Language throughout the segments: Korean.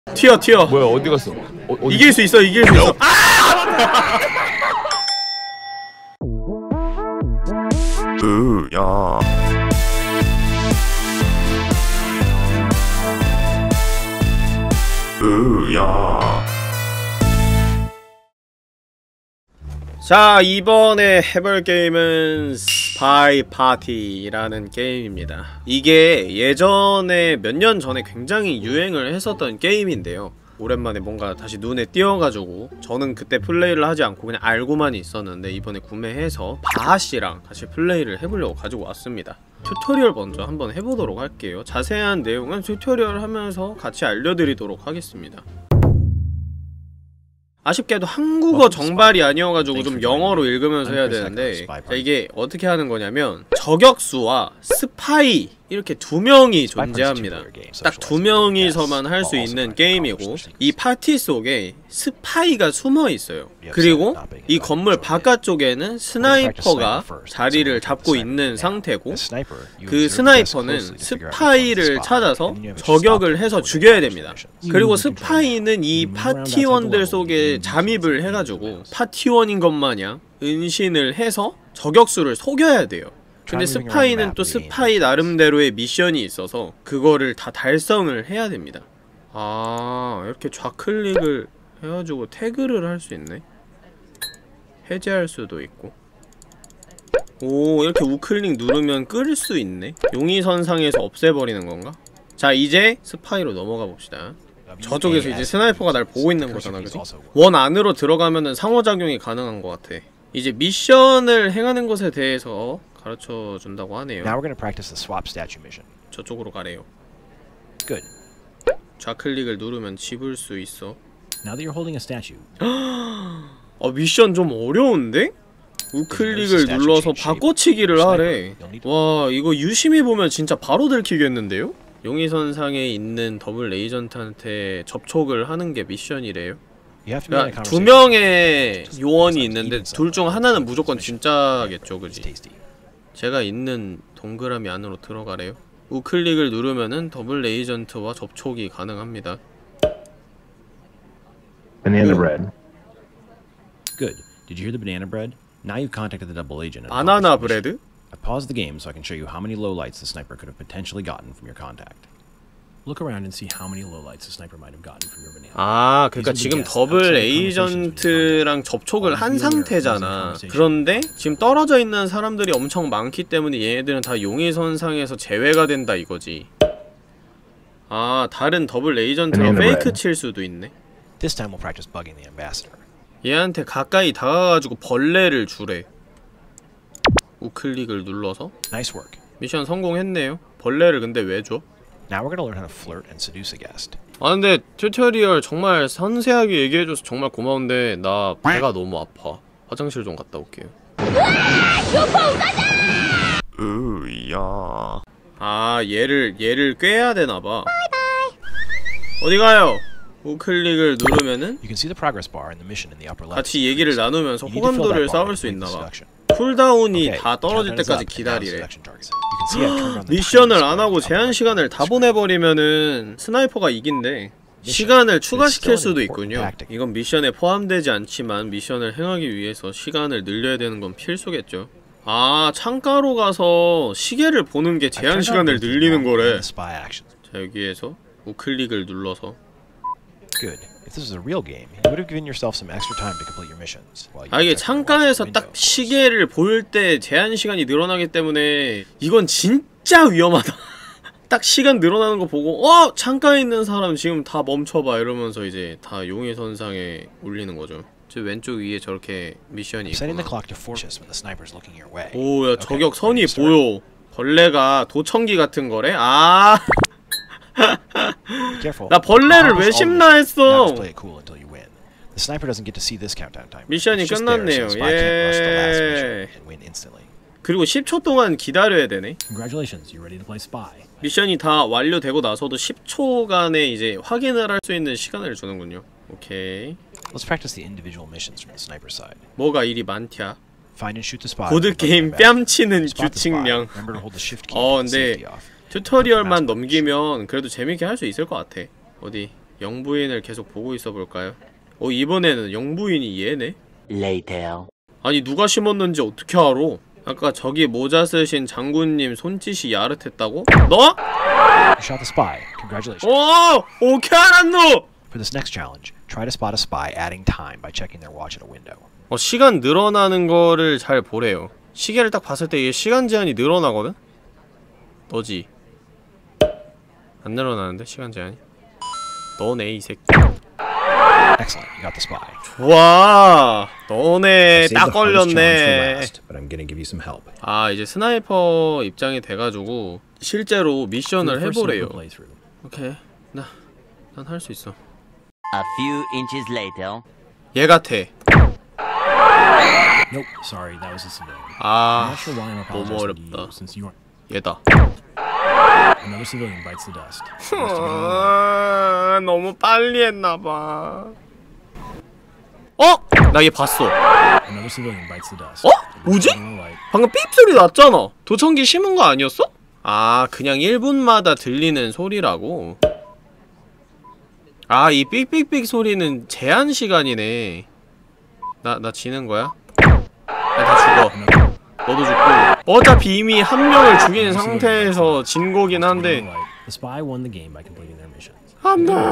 튀어. 뭐야 어디 갔어? 이길 수 있어. 이길 수 있어. 야. 야. 자, 이번에 해볼 게임은 스파이 파티라는 게임입니다. 이게 예전에 몇 년 전에 굉장히 유행을 했었던 게임인데요. 오랜만에 뭔가 다시 눈에 띄어가지고 저는 그때 플레이를 하지 않고 그냥 알고만 있었는데 이번에 구매해서 바하씨랑 같이 플레이를 해보려고 가지고 왔습니다. 튜토리얼 먼저 한번 해보도록 할게요. 자세한 내용은 튜토리얼 하면서 같이 알려드리도록 하겠습니다. 아쉽게도 한국어 정발이 아니어가지고 좀 영어로 읽으면서 해야 되는데, 자, 이게 어떻게 하는 거냐면 저격수와 스파이 이렇게 두 명이 존재합니다. 딱 두 명이서만 할 수 있는 게임이고, 이 파티 속에 스파이가 숨어 있어요. 그리고 이 건물 바깥쪽에는 스나이퍼가 자리를 잡고 있는 상태고, 그 스나이퍼는 스파이를 찾아서 저격을 해서 죽여야 됩니다. 그리고 스파이는 이 파티원들 속에 잠입을 해가지고 파티원인 것 마냥 은신을 해서 저격수를 속여야 돼요. 근데 스파이는 또 스파이 나름대로의 미션이 있어서 그거를 다 달성을 해야 됩니다. 아, 이렇게 좌클릭을 해가지고 태그를 할 수 있네. 해제할 수도 있고. 오, 이렇게 우클릭 누르면 끌 수 있네. 용의선상에서 없애버리는 건가? 자, 이제 스파이로 넘어가 봅시다. 저쪽에서 이제 스나이퍼가 날 보고 있는 거잖아, 그치? 원 안으로 들어가면은 상호작용이 가능한 것 같아. 이제 미션을 행하는 것에 대해서 가르쳐 준다고 하네요. Now we're going to practice the swap statue mission. 저쪽으로 가래요. Good. 좌클릭을 누르면 집을 수 있어. Now that you're holding a statue. 미션 좀 어려운데? 우클릭을 눌러서 바꿔치기를 하래. 와, 이거 유심히 보면 진짜 바로 들키겠는데요? 용의선상에 있는 더블 에이전트한테 접촉을 하는 게 미션이래요. 그러니까 두 명의 요원이 있는데 둘 중 하나는 무조건 진짜겠죠, 그지? 제가 있는 동그라미 안으로 들어가래요. 우클릭을 누르면은 더블 에이전트와 접촉이 가능합니다. Banana bread. Good. Did you hear the banana bread? Now you've contacted the double agent. 바나나 브레드? I paused the game so I can show you how many lowlights the sniper could have potentially gotten from your contact. Look around and see how many lowlights the sniper might have gotten from your banana. 아, 그러니까 지금 더블 에이전트랑 접촉을 한 상태잖아. 그런데 지금 떨어져 있는 사람들이 엄청 많기 때문에 얘네들은 다 용의선상에서 제외가 된다 이거지. 아, 다른 더블 에이전트랑 페이크 칠 수도 있네. This time we'll practice bugging the ambassador. 얘한테 가까이 다가가지고 벌레를 주래. 우클릭을 눌러서. Nice work. 미션 성공했네요. 벌레를 근데 왜 줘? Now we're gonna learn how to flirt and seduce a guest. 아, 근데 튜토리얼 정말 상세하게 얘기해줘서 정말 고마운데 나 배가 너무 아파. 화장실 좀 갔다 올게요. 야. 아, 얘를 꿰야 되나봐. 어디 가요? 우클릭을 누르면은 You can see the progress bar in the mission in the upper left. 같이 얘기를 나누면서 호감도를 쌓을 수 있나봐. 쿨다운이 다 떨어질 때까지 기다리래. 미션을 안하고 제한시간을 다 보내버리면은 스나이퍼가 이긴대. 시간을 추가시킬 수도 있군요. 이건 미션에 포함되지 않지만 미션을 행하기 위해서 시간을 늘려야 되는 건 필수겠죠. 아, 창가로 가서 시계를 보는 게 제한시간을 늘리는 거래. 자, 여기에서 우클릭을 눌러서. Good. If this was a real game, you would have given yourself some extra time to complete your missions. 아, 이게 창가에서 딱 시계를 볼 때 제한 시간이 늘어나기 때문에 이건 진짜 위험하다. 딱 시간 늘어나는 거 보고 창가에 있는 사람 지금 다 멈춰봐 이러면서 이제 다 용의선상에 올리는 거죠. 저 왼쪽 위에 저렇게 미션이 있구나. 오, 야, 저격 선이 보여. 벌레가 도청기 같은 거래? 아. 나 벌레를 왜 심나 했어. 미션이 끝났네요. 예. 그리고 10초 동안 기다려야 되네. 미션이 다 완료되고 나서도 10초간의 이제 확인을 할 수 있는 시간을 주는군요. 오케이. 뭐가 일이 많냐? 보드게임 뺨치는 규칙량. 근데 튜토리얼만 넘기면 그래도 재밌게 할 수 있을 것 같아. 어디 영부인을 계속 보고 있어 볼까요? 이번에는 영부인이 얘네? Later. 아니 누가 심었는지 어떻게 알아? 아까 저기 모자 쓰신 장군님 손짓이 야릇했다고? 너? You shot the spy. Congratulations. 어떻게 알았노? For this next challenge, try to spot a spy adding time by checking their watch at a window. 시간 늘어나는 거를 잘 보래요. 시계를 딱 봤을 때 이게 시간 제한이 늘어나거든? 너지? 안 늘어나는데 시간 제한이? 너네 이 새끼. Excellent, you got the spy. 좋아. 너네 Saved 딱 the hardest challenge for 걸렸네. last, but I'm gonna give you some help. 이제 스나이퍼 입장이 돼가지고 실제로 미션을 For the first 해보래요. sample playthrough. 오케이. 난 할 수 있어. A few inches later. 얘 같아. Nope, sorry, that was a civilian. I'm 아, not sure why I'm 너무 apologizing to 어렵다. you since you aren't. 얘다. Another civilian bites the dust. 너무 빨리 했나봐. 나 얘 봤어. Another civilian bites the dust. 뭐지? Alright. 방금 삐 소리 났잖아. 도청기 심은 거 아니었어? 그냥 1분마다 들리는 소리라고. 이 삑삑삑 소리는 제한 시간이네. 나 지는 거야? 다 죽어. 너도 죽고. 어차피 이미 한 명을 죽인 상태에서 진 거긴 한데. Alright. The spy won the game by completing their missions. 안 돼.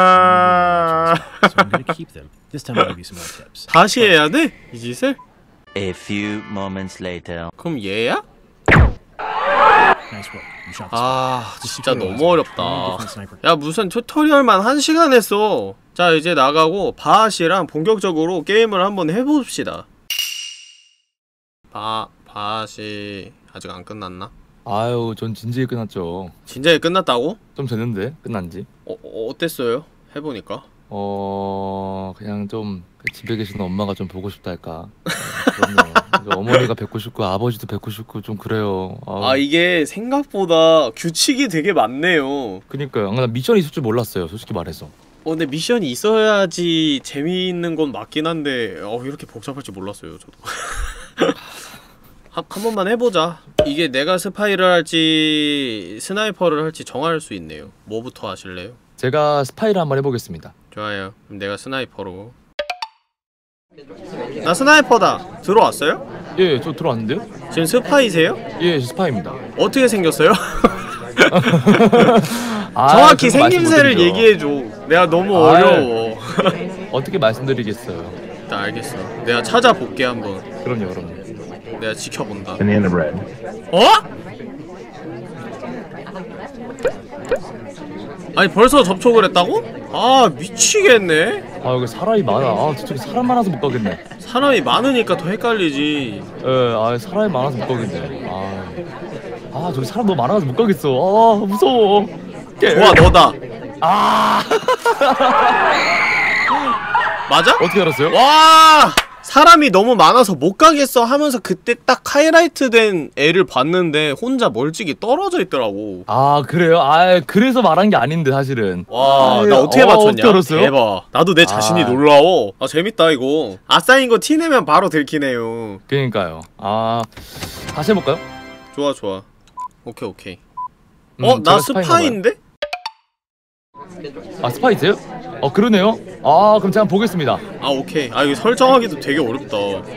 So I'm gonna keep them. This time I'll give you some more tips. 다시 해야 돼? 이 짓을? A few moments later. 그럼 얘야? Nice work. You shot the spy. 진짜 너무 어렵다. 야, 무슨 튜토리얼만 1시간 했어. 자, 이제 나가고 바하씨랑 본격적으로 게임을 한번 해봅시다. 바하씨 아직 안 끝났나? 아유, 전 진지하게 끝났죠. 진작에 끝났다고? 좀 됐는데 끝난지. 어땠어요? 해보니까? 그냥 좀 집에 계시는 엄마가 좀 보고 싶다 할까. 그럼요. 어머니가 뵙고 싶고 아버지도 뵙고 싶고 좀 그래요. 이게 생각보다 규칙이 되게 많네요. 그니까요. 나 미션이 있을 줄 몰랐어요, 솔직히 말해서. 근데 미션이 있어야지 재미있는 건 맞긴 한데 이렇게 복잡할 줄 몰랐어요, 저도. 한 번만 해보자. 이게 내가 스파이를 할지 스나이퍼를 할지 정할 수 있네요. 뭐부터 하실래요? 제가 스파이를 한번 해보겠습니다. 좋아요. 그럼 내가 스나이퍼로. 나 스나이퍼다. 들어왔어요? 예, 저 들어왔는데요? 지금 스파이세요? 예, 저 스파이입니다. 어떻게 생겼어요? 정확히 그거 생김새를 말씀 못 드리죠. 얘기해줘. 내가 너무 어려워. 어떻게 말씀드리겠어요. 나 알겠어. 내가 찾아볼게 한번. 그럼요. 내가 지켜본다. Banana bread. 아니 벌써 접촉을 했다고? 미치겠네. 여기 사람이 많아. 저쪽에 사람 많아서 못 가겠네. 사람이 많으니까 더 헷갈리지. 예, 사람이 많아서 못 가겠네. 저기 사람 너무 많아서 못 가겠어. 무서워. 좋아, 너다. 맞아? 어떻게 알았어요? 와, 사람이 너무 많아서 못 가겠어 하면서 그때 딱 하이라이트 된 애를 봤는데 혼자 멀찍이 떨어져 있더라고. 그래요? 그래서 말한 게 아닌데 사실은. 와, 나 어떻게 맞췄냐? 어떻게 알았어요? 대박. 나도 내 자신이 놀라워. 재밌다 이거. 아싸인 거 티내면 바로 들키네요. 그러니까요. 다시 해볼까요? 좋아. 오케이. 나 제가 스파이인가 스파이인데? 스파이세요? 그러네요. 그럼 제가 한번 보겠습니다. 오케이. 이거 설정하기도 되게 어렵다.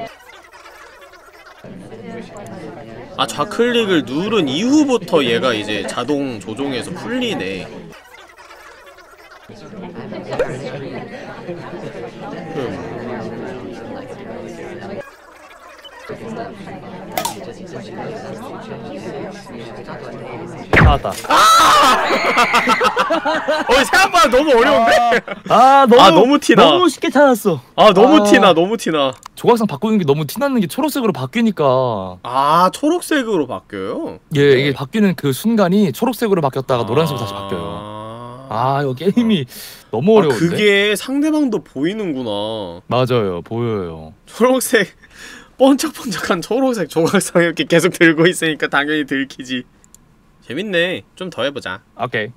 좌클릭을 누른 이후부터 얘가 이제 자동 조종해서 풀리네. 나왔다. 생각보다 너무 어려운데? 너무 티나. 너무 쉽게 찾았어. 너무 티나. 조각상 바꾸는 게 너무 티나는 게 초록색으로 바뀌니까. 초록색으로 바뀌어요? 예, 이게 바뀌는 그 순간이 초록색으로 바뀌었다가 노란색으로 다시 바뀌어요. 이거 게임이 너무 어려운데? 그게 상대방도 보이는구나. 맞아요, 보여요. 초록색, 번쩍번쩍한 초록색 조각상 이렇게 계속 들고 있으니까 당연히 들키지. 재밌네. 좀 더 해보자. 오케이.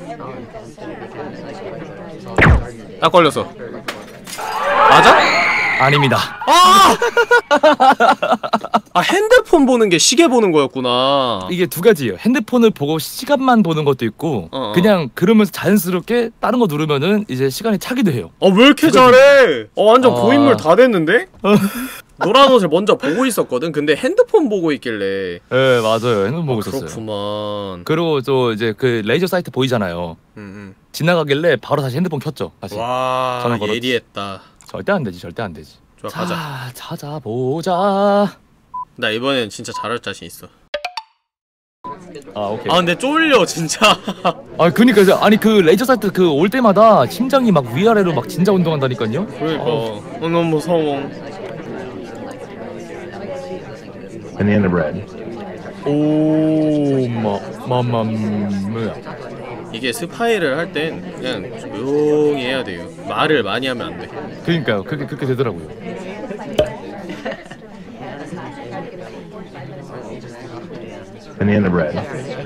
딱 걸렸어. 맞아? 아닙니다. 아 핸드폰 보는 게 시계 보는 거였구나. 이게 두 가지예요. 핸드폰을 보고 시간만 보는 것도 있고 그냥 그러면서 자연스럽게 다른 거 누르면은 이제 시간이 차기도 해요. 왜 이렇게 잘해? 완전 고인물 다 됐는데? 노란 옷을 먼저 보고 있었거든. 근데 핸드폰 보고 있길래. 네 맞아요. 핸드폰 보고 있었어요. 그렇구만. 그리고 또 이제 그 레이저 사이트 보이잖아요. 지나가길래 바로 다시 핸드폰 켰죠. 다시. 와 전화 걸었지. 예리했다. 절대 안 되지. 절대 안 되지. 좋아 자, 가자. 찾아보자. 나 이번엔 진짜 잘할 자신 있어. 아 오케이. 근데 쫄려 진짜. 그니까 아니 그 레이저 사이트 그 올 때마다 심장이 막 위아래로 막 진짜 운동한다니까요. 그러니까 너무 무서워. Banana bread. 뭐야? 이게 스파이를 할 땐 그냥 조용히 해야 돼요. 말을 많이 하면 안 돼. 그러니까요. 그렇게 되더라고요. Banana bread.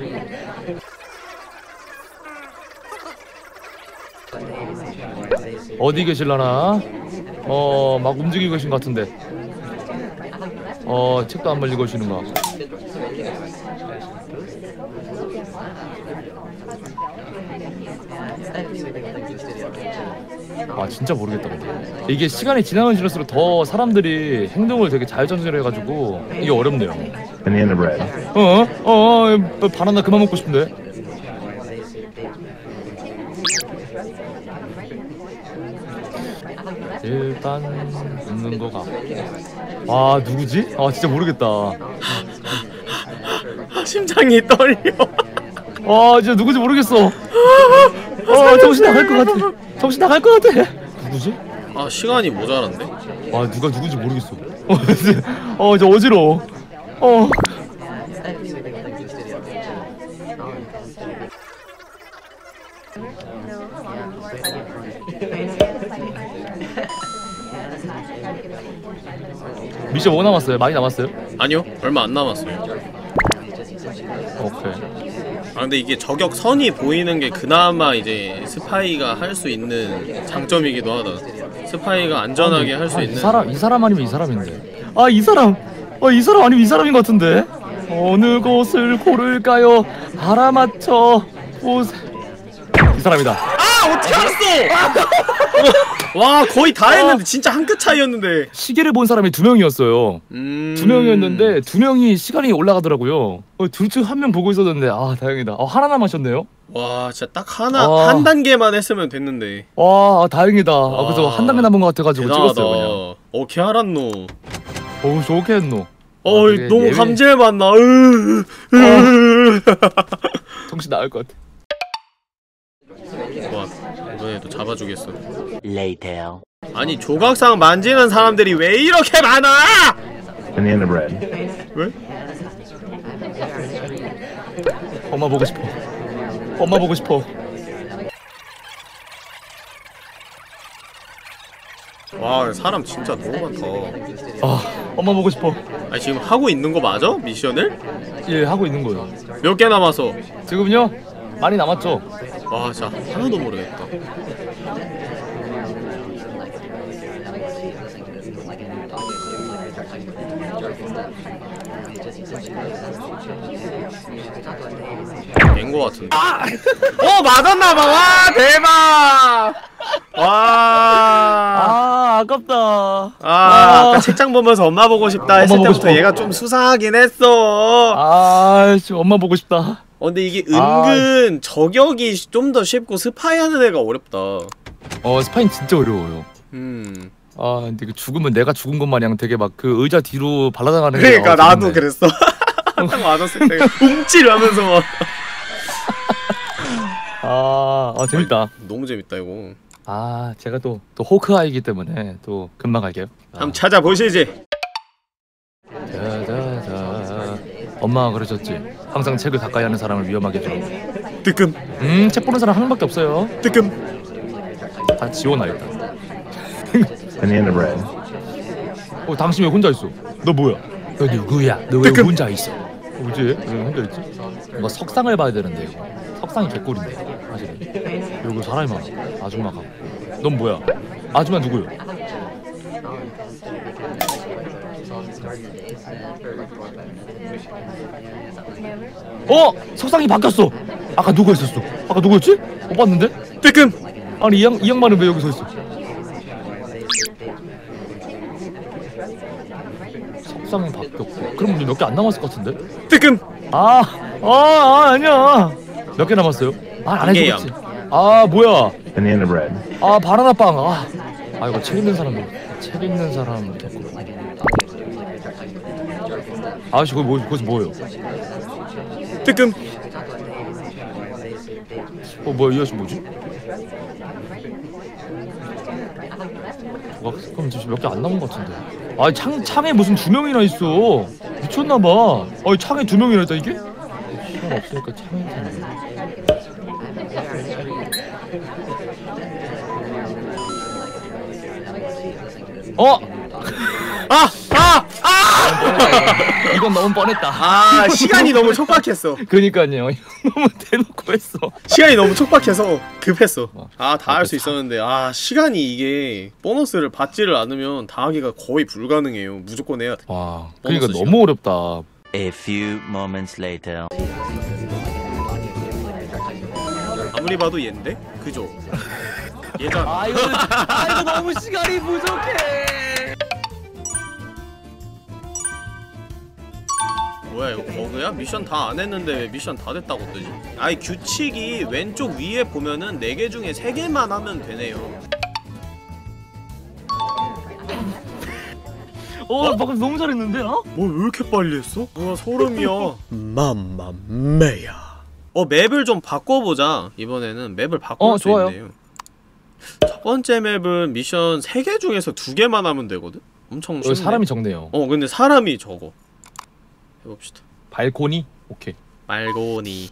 어디 계실라나? 막 움직이고 계신 것 같은데. 책도 안 말리고 계시는 거. 진짜 모르겠다 근데. 이게 시간이 지나면 지날수록 더 사람들이 행동을 되게 자유자재로 해가지고 이게 어렵네요. Banana bread. 바나나 그만 먹고 싶은데. 일단 웃는 거 같고. 누구지? 진짜 모르겠다. 심장이 떨려. 진짜 누구지 모르겠어. 정신 나갈 것 같아. 정신 나갈 것 같아. 누구지? 시간이 모자란데? 누가 누군지 모르겠어. 진짜 어지러워. 미션 뭐 남았어요? 많이 남았어요? 아니요 얼마 안 남았어요. 오케이. 근데 이게 저격선이 보이는 게 그나마 이제 스파이가 할 수 있는 장점이기도 하다. 스파이가 안전하게 할 수 있는. 이 사람 아니면 이 사람인데. 이 사람 아니면 이 사람인 것 같은데. 어느 곳을 고를까요? 알아맞혀 보세요. 이 사람이다. 어떻게 알았어? 와 거의 다 했는데 진짜 한 끗 차이였는데. 시계를 본 사람이 2명이었어요. 2명이었는데 2명이 시간이 올라가더라고요. 둘 중 한 명 보고 있었는데 다행이다. 하나 남았었네요. 와 진짜 딱 한 단계만 했으면 됐는데. 다행이다. 그래서 한 단계 남은 것 같아가지고 대단하다. 찍었어요 그냥. 어떻게 알았노? 좋게 했노. 너무 감질맛 나. 정신 나갈 것 같아. 와 이번에도 잡아주겠어. Later. 아니 조각상 만지는 사람들이 왜 이렇게 많아? Banana bread. 왜? 엄마 보고 싶어. 엄마 보고 싶어. 와 사람 진짜 너무 많다. 엄마 보고 싶어. 아니 지금 하고 있는 거 맞아? 미션을? 예, 하고 있는 거예요. 몇 개 남았어? 지금요? 많이 남았죠? 와 진짜 하나도 모르겠다. 된 거 같은데. 맞았나봐. 와 대박. 와. 아깝다. 아까 책장 보면서 엄마 보고 싶다 했을 보고 때부터 싶어. 얘가 좀 수상하긴 했어. 엄마 보고 싶다. 근데 이게 은근 저격이 좀 더 쉽고 스파이 하는 애가 어렵다. 스파인 진짜 어려워요. 근데 그 죽으면 내가 죽은 것 마냥 되게 막 그 의자 뒤로 발라당하는 게 그러니까 나도 그랬어. 딱 맞았을 때 움찔하면서 막. 재밌다. 너무 재밌다 이거. 제가 또 호크아이기 때문에 또 금방 갈게요. 한번 찾아보시지. 자자자. 엄마가 그러셨지. 항상 책을 가까이 하는 사람을 위험하게 줘. 뜨끔. 책 보는 사람 한 명밖에 없어요. 뜨끔. 다 지워놔야겠다. Banana bread. 당신 왜 혼자 있어? 너 뭐야? 너 누구야? 너 왜 혼자 있어? 뭐지? 왜 혼자 있지? 뭔가 석상을 봐야 되는데 이거. 석상이 개꿀인데. 사실은. 그리고 사람이 많아. 아줌마 같고. 넌 뭐야? 아줌마 누구요? 석상이 바뀌었어. 아까 누구 있었어? 아까 누구였지? 못 봤는데? 뜨끔. 아니 이 양반은 왜 여기 서 있어? 석상이 바뀌었고. 그럼 몇 개 안 남았을 것 같은데? 뜨끔. 아니야. 몇 개 남았어요? 안 해줬지. 뭐야? Banana bread. 바나나 빵. 이거 책 읽는 사람 됐구나. 아저씨 거기서 뭐예요? 뜨끔. 뭐야 이 아저씨 뭐지? 그럼 지금 몇 개 안 남은 것 같은데. 창에 무슨 2명이나 있어. 미쳤나봐. 창에 2명이나 있다 이게? 시간 없으니까 창에 있다는 이건 너무 뻔했다. 시간이 너무 촉박했어. 그니까요. 너무 대놓고 했어. 시간이 너무 촉박해서 급했어. 다 할 수 있었는데 시간이 이게 보너스를 받지를 않으면 다 하기가 거의 불가능해요. 무조건 해야 돼. 그러니까 너무 어렵다. A few moments later. 아무리 봐도 얘인데? 그죠? 얘잖아. 이거 너무 시간이 부족해. 뭐야 이거 버그야? 미션 다 안 했는데 왜 미션 다 됐다고 뜨지? 규칙이 왼쪽 위에 보면은 4개 중에 3개만 하면 되네요. 방금 너무 잘했는데? 뭐 왜 이렇게 빨리 했어? 뭐야 소름이야. 맘마메야. 맵을 좀 바꿔보자. 이번에는 맵을 바꿀 수 좋아요. 있네요. 첫 번째 맵은 미션 3개 중에서 2개만 하면 되거든? 엄청 쉽네. 사람이 적네요. 근데 사람이 적어. 해봅시다. 발코니? 오케이. 말고니.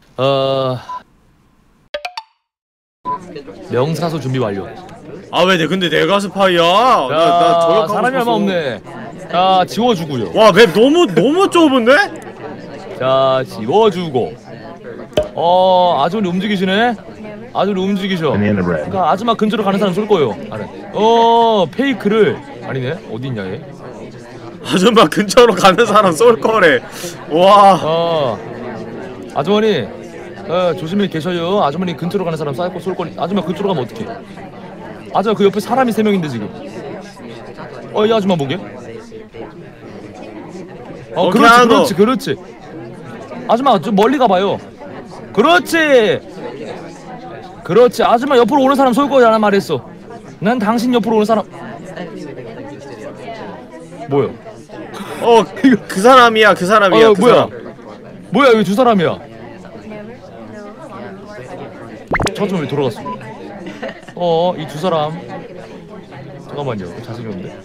명사수 준비 완료. 근데 내가 스파이야? 나 저격하고 사람이 얼마 싶어서. 없네. 지워주고요. 와, 맵 너무 좁은데? 지워주고. 아주머니 움직이시네? 아주머니 움직이셔. Banana bread. 그러니까 아줌마 근처로 가는 사람 쏠 거예요. 페이크를. 아니네? 어딨냐 얘? 아줌마 근처로 가는 사람 쏠 거래. 와. 아주머니 조심히 계셔요. 아주머니 근처로 가는 사람 쏠 거니. 아줌마 근처로 가면 어떡해? 아줌마 그 옆에 사람이 3명인데 지금. 이 아줌마 보게. 그렇지. 아줌마 좀 멀리 가봐요. 그렇지. 아줌마 옆으로 오는 사람 쏠 거잖아 말했어. 난 당신 옆으로 오는 사람. 뭐야? 그 사람이야. 그 사람. 뭐야 여기 2사람이야. 저 아줌마 왜 돌아갔어? 이 2사람. 잠깐만요. 잘생겼는데?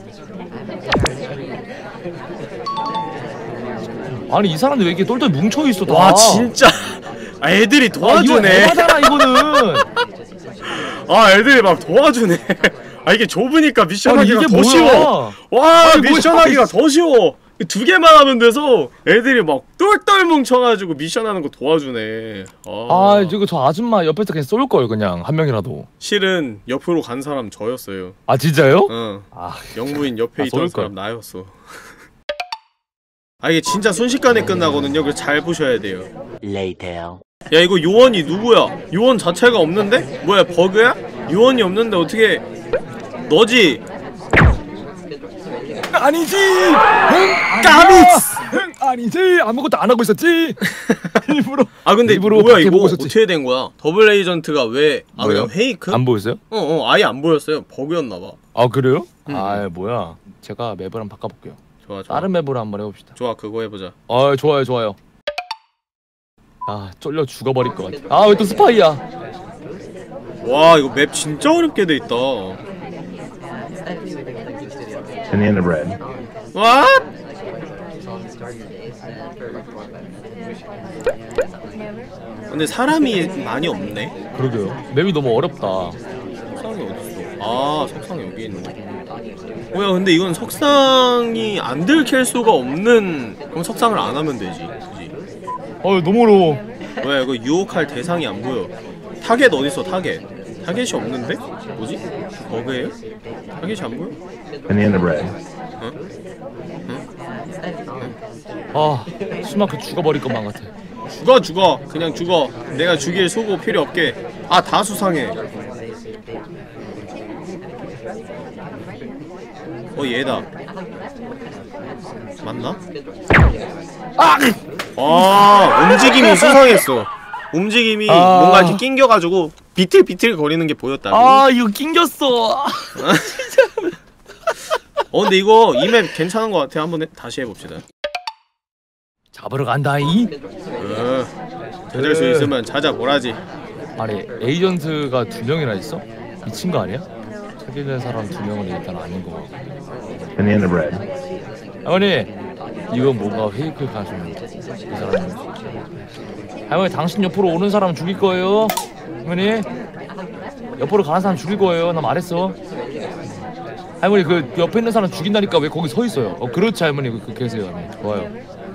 아니 이 사람들 왜 이렇게 똘똘 뭉쳐있어 다. 와 진짜. 애들이 도와주네. 이거 에바잖아 이거는. 애들이 막 도와주네. 이게 좁으니까 미션 하기가 이게 더 뭐야? 쉬워. 미션 하기가 더 쉬워. 2개만 하면 돼서 애들이 막 똘똘 뭉쳐가지고 미션 하는 거 도와주네. 이거 저 아줌마 옆에서 그냥 쏠걸 그냥 한 명이라도. 실은 옆으로 간 사람 저였어요. 진짜요? 영무인 옆에 있던 사람 나였어. 이게 진짜 순식간에 끝나거든요. 그래서 잘 보셔야 돼요. Later. 야 이거 요원이 누구야? 요원 자체가 없는데? 뭐야 버그야? 요원이 없는데 어떻게 너지? 아니지! 까비스! 아니지! 아무것도 안 하고 있었지! 일부러. 근데 일부러 뭐야 밖에 이거 보고 있었지. 어떻게 된 거야? 더블 에이전트가 왜 그냥 페이크? 안 보였어요? 아예 안 보였어요. 버그였나봐. 그래요? 뭐야. 제가 맵을 한번 바꿔볼게요. 좋아. 다른 맵으로 한번 해봅시다. 좋아 그거 해보자. 좋아요. 쫄려 죽어버릴 것 같아. 왜 또 스파이야? 와 이거 맵 진짜 어렵게 돼 있다. Banana bread. What? 근데 사람이 많이 없네. 그러게요. 맵이 너무 어렵다. 석상이 어딨어? 석상 여기 있네. 뭐야 근데 이건 석상이 안 들킬 수가 없는. 그럼 석상을 안 하면 되지. 그지? 너무 어려워. 뭐야 이거 유혹할 대상이 안 보여. 타겟 어딨어 타겟? 타겟이 없는데? 뭐지? 버그예요? 타겟이 안 보여? Banana bread. 아 숨막혀 죽어버릴 것만 같아. 죽어 그냥 죽어. 내가 죽일 수고 필요 없게. 아 다 수상해. 얘다 맞나? 움직임이 수상했어. 움직임이 뭔가 이렇게 낑겨가지고 비틀비틀 거리는 게 보였다고. 이거 낑겼어. 근데 이거 이 맵 괜찮은 것 같아. 한번 다시 해봅시다. 잡으러 간다이. 찾을 수 있으면 찾아보라지. 아니 에이전트가 2명이나 있어? 미친 거 아니야? 찾기는 사람 2명은 일단 아닌 거 같고. Banana bread. 할머니 이건 뭔가 페이크 가시는 이 사람. 할머니 당신 옆으로 오는 사람 죽일 거예요. 할머니 옆으로 가는 사람 죽일 거예요. 나 말했어. 할머니 그 옆에 있는 사람 죽인다니까 왜 거기 서 있어요? 그렇지 할머니 그 계세요. 할머니. 좋아요.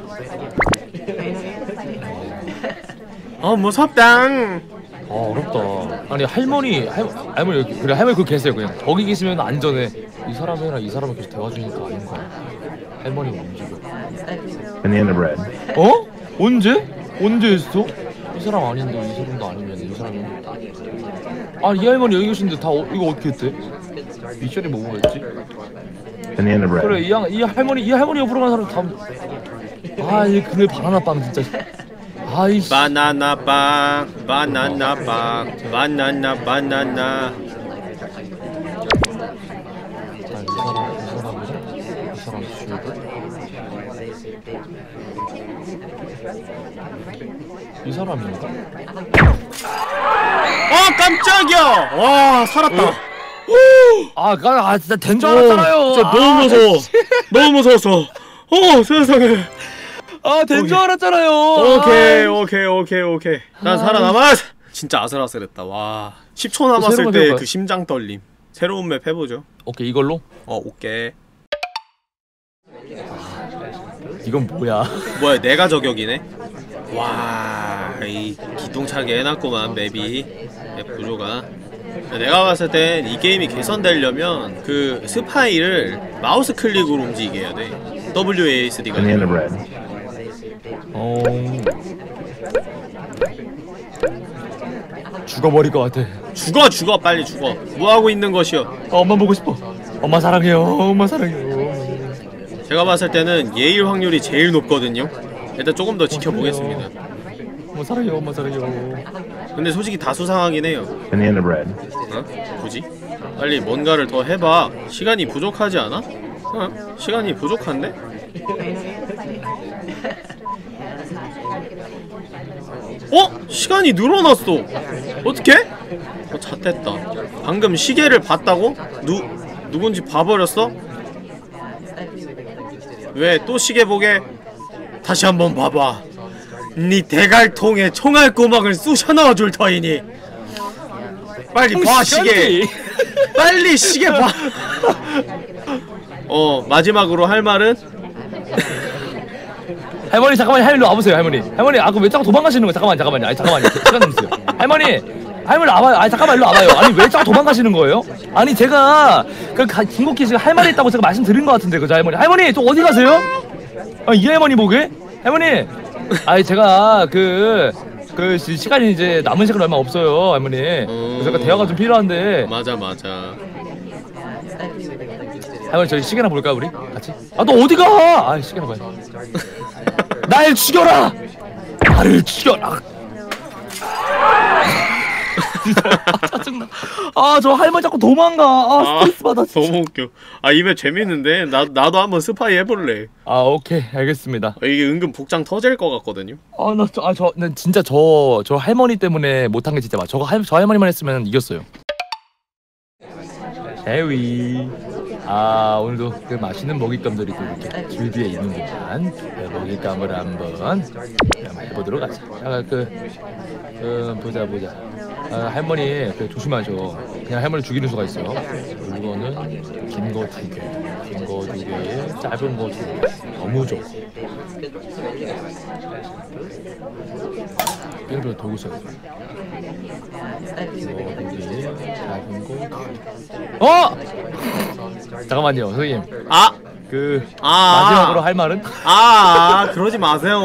무섭다. 어렵다. 아니 할머니 그래 할머니 그 계세요. 그냥 거기 계시면 안전해. 이 사람이랑 이 사람은 계속 대화 중이니까 아닌 거야. 할머니가 움직여. Banana bread. 언제? 언제 했어? 이 사람 아닌데 이 사람도 아니면 이 사람이. 이 할머니 여기 계신데 다 이거 어떻게 했대? 미션이 뭐였지? Banana bread. 그래 이 할머니 옆으로 가는 사람 다. 이 그네 바나나 빵 진짜. 아이씨. 바나나. 바나나. 이 사람 슈드. 이 사람인가? 깜짝이야. 와 살았다. 진짜 된 줄 알았잖아요. 진짜 너무 무서워. 너무 무서웠어. 세상에. 된 줄 알았잖아요. 오케이. 난 살아남았. 진짜 아슬아슬했다. 와. 10초 남았을 때 그 심장 떨림. 새로운 맵 해보죠. 오케이 이걸로? 오케이. 이건 뭐야? 내가 저격이네. 와, 이 기똥차게 해놨구만 맵이. 맵 구조가. 내가 봤을 땐 이 게임이 개선되려면 그 스파이를 마우스 클릭으로 움직이게 해야 돼. WASD가. Banana bread. 죽어버릴 것 같아. 죽어 빨리 죽어. 뭐하고 있는 것이여. 엄마 보고 싶어. 엄마 사랑해요. 엄마 사랑해요. 제가 봤을 때는 예일 확률이 제일 높거든요. 일단 조금 더 지켜보겠습니다. 엄마 사랑해요. 엄마 사랑해요. 근데 솔직히 다 수상하긴 해요. Banana bread. 굳이? 빨리 뭔가를 더 해봐. 시간이 부족하지 않아? 시간이 부족한데? 시간이 늘어났어. 어떡해? 잣됐다. 방금 시계를 봤다고? 누군지 봐버렸어? 왜 또 시계 보게? 다시 한번 봐봐. 네 대갈통에 총알구멍을 쑤셔 넣어줄 터이니 빨리 봐 시계. 빨리 시계 봐. 마지막으로 할 말은? 할머니 잠깐만 할머니 와보세요. 할머니 그럼 왜 자꾸 도망가시는 거예요? 잠깐만요. 잠깐만요. 시간 좀 주세요. 할머니 와봐요. 잠깐만 일로 와봐요. 아니 왜 자꾸 도망가시는 거예요? 아니 제가 김국기 지금 할 말이 있다고 제가 말씀드린 것 같은데 그죠 할머니 또 어디 가세요? 이 할머니 보게? 할머니 제가 시간이 이제 남은 시간 얼마 없어요 할머니. 그래서 대화가 좀 필요한데. 맞아. 할머니 저희 시계나 볼까요 우리? 같이? 너 어디가? 시계나 봐요. 날 죽여라! 나를 죽여라! 짜증나. 저 할머니 자꾸 도망가. 스트레스 받아. 너무 웃겨. 이 맵 재밌는데 나도 한번 스파이 해볼래. 오케이 알겠습니다. 이게 은근 복장 터질 것 같거든요. 난 진짜 저 할머니 때문에 못한 게 진짜 저 할머니만 했으면 이겼어요. 해위. 오늘도 그 맛있는 먹잇감들이 또 이렇게 줄 뒤에 있는구만. 먹잇감을 한번 해보도록 하자. 보자. 할머니 조심하셔. 그냥 할머니 죽이는 수가 있어요. 이거는 긴 거 2개, 긴 거 2개에 짧은 거 2개. 너무 좋고. 빙글 돌고 있어요. 긴 거 2개에 짧은 거 2개. 잠깐만요, 선생님. 마지막으로 할 말은? 그러지 마세요.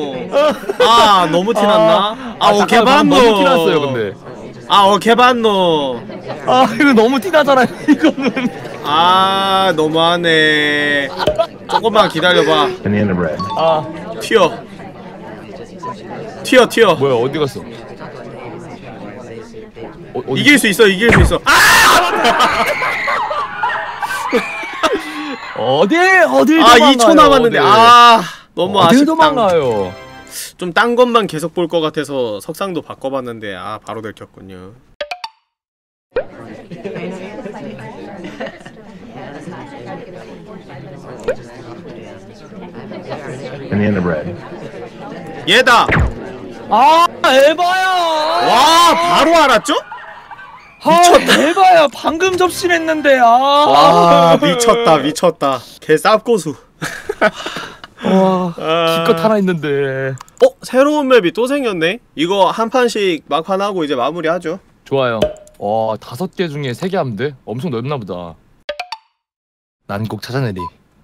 너무 티났나? 개반노 너무 티났어요, 근데. 개반노. 이거 너무 티나잖아요, 이거는. 너무하네. 조금만 기다려봐. Banana bread. 튀어. 뭐야, 어디 갔어? 어디 이길 수 있어. 어딜 도망가요? 2초 남았는데. 너무 어딜 아쉽다. 도망가요? 좀 딴 것만 계속 볼 것 같아서 석상도 바꿔봤는데 바로 들켰군요. Banana bread. 얘다. 에바야. 와, 바로 알았죠? 미쳤다. 에바야, 방금 접신했는데. 와, 미쳤다. 개 쌉고수. 와, 기껏 하나 있는데. 새로운 맵이 또 생겼네? 이거 한 판씩 막판 하고 이제 마무리하죠. 좋아요. 와, 5개 중에 3개 하면 돼? 엄청 넓나 보다. 난 꼭 찾아내리.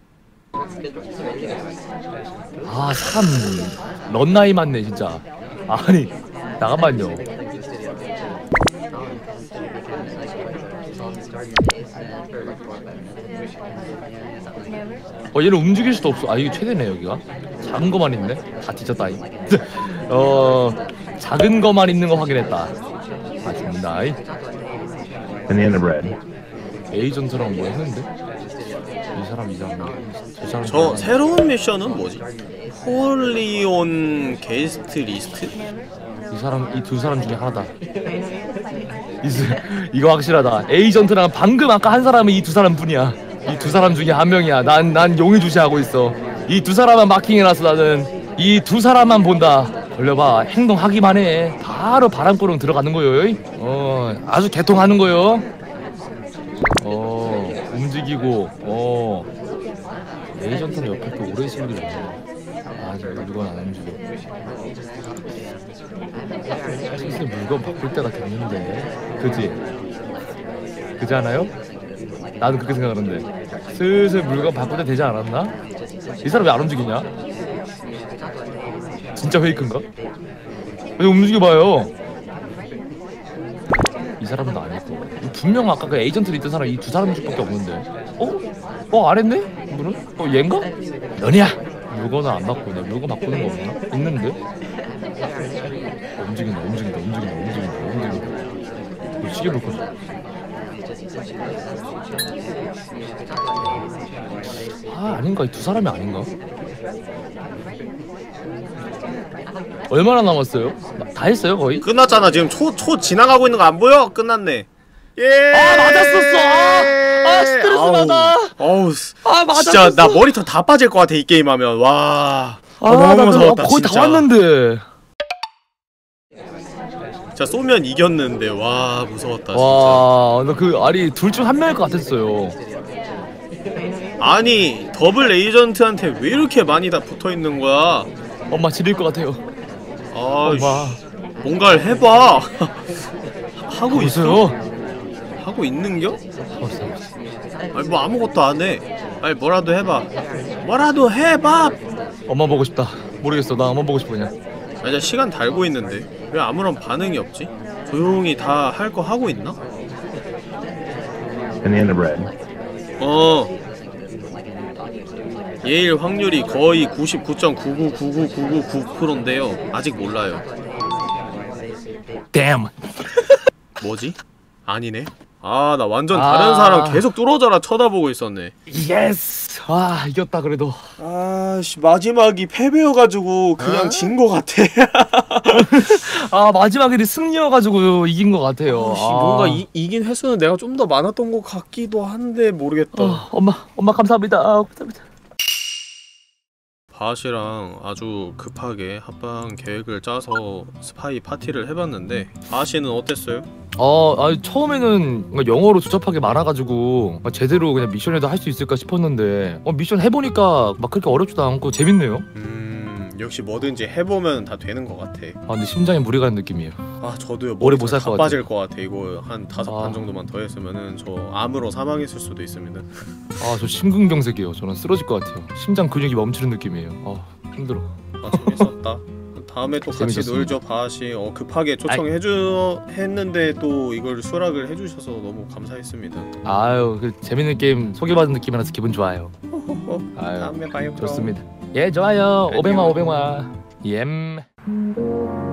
사람 런나이 많네 진짜. 아니, 잠깐만요. 얘는 움직일 수도 없어. 이게 최대네. 여기가 작은 거만 있네. 다 뒤졌다. 작은 거만 있는 거 확인했다. 죽는다. Banana bread. 에이전트랑 뭐 했는데? 이 사람 저 새로운 미션은 뭐지? 홀리온 게스트 리스트? 이 두 사람 중에 하나다. 이거 확실하다. 에이전트랑 방금 아까 한 사람은 이 두 사람뿐이야. 이 두 사람 중에 한 명이야. 난 용의 주시하고 있어. 이 두 사람만 마킹해놨어. 나는 이 두 사람만 본다. 걸려봐. 행동하기만 해. 바로 바람구렁 들어가는 거요. 아주 개통하는 거요. 움직이고. 에이전트는 옆에 또 오래 있을 일이 없네. 지금 물건 안 움직여. 슬슬 물건 바꿀 때가 됐는데. 그지 않아요? 나도 그렇게 생각하는데. 슬슬 물건 바꿀 때 되지 않았나? 이 사람 왜 안 움직이냐? 진짜 페이크인가? 왜 움직여봐요. 이 사람은 아니고. 분명 아까 그 에이전트로 있던 사람 이 두 사람 밖에 없는데. 아랬네? 이분은? 얘인가? 너냐? 물건은 안 바꾸네. 물건 바꾸는 거 없나? 있는데? 움직인다. 시계 볼 거지. 아닌가? 이 두 사람이 아닌가? 얼마나 남았어요? 다 했어요 거의? 끝났잖아. 지금 초 지나가고 있는 거 안 보여? 끝났네. 맞았었어. 스트레스 받아. 맞았었어. 진짜 나 머리털 다 빠질 것 같아 이 게임 하면. 와. 너무 무서웠다. 거의 진짜. 다 왔는데. 진짜 쏘면 이겼는데. 와, 무서웠다 진짜. 나 둘 중 한 명일 것 같았어요. 아니, 더블 에이전트한테 왜 이렇게 많이 다 붙어있는 거야? 엄마 지릴 것 같아요. 엄마. 뭔가를 해봐. 하고 있어? 하고 있는겨? 뭐 아무것도 안 해. 뭐라도 해봐. 엄마 보고 싶다. 모르겠어. 나 엄마 보고 싶어 그냥. 이제 시간 달고 있는데 왜 아무런 반응이 없지? 조용히 다 할 거 하고 있나? Banana bread. 예일 확률이 거의 99.9999999%인데요. 아직 몰라요. Damn. 뭐지? 아니네. 나 완전 다른 사람 계속 뚫어져라 쳐다보고 있었네. 예스. 이겼다 그래도. 마지막이 패배여가지고 그냥 진 거 같아. 마지막에 승리여가지고 이긴 거 같아요. 뭔가 이긴 횟수는 내가 좀 더 많았던 것 같기도 한데 모르겠다. 엄마 감사합니다. 바시랑 아주 급하게 합방 계획을 짜서 스파이 파티를 해봤는데 바시는 어땠어요? 처음에는 뭔가 영어로 주접하게 말아가지고 제대로 그냥 미션에도 할 수 있을까 싶었는데 미션 해보니까 막 그렇게 어렵지도 않고 재밌네요. 역시 뭐든지 해보면 다 되는 것 같아. 근데 심장에 무리 가는 느낌이에요. 저도요. 오래 못 살 다 것 같아. 빠질 것 같아. 이거 한 5판 정도만 더 했으면은 저 암으로 사망했을 수도 있습니다. 저 심근경색이에요. 저는 쓰러질 것 같아요. 심장 근육이 멈추는 느낌이에요. 힘들어. 재밌었다. 다음에 또 같이 재밌었습니다. 놀죠, 바하씨. 급하게 했는데 또 이걸 수락을 해주셔서 너무 감사했습니다. 그 재밌는 게임 소개받은 느낌이라서 기분 좋아요. 다음에 봐요. 그럼. 좋습니다. 예, 좋아요. 안녕. 500화. 예.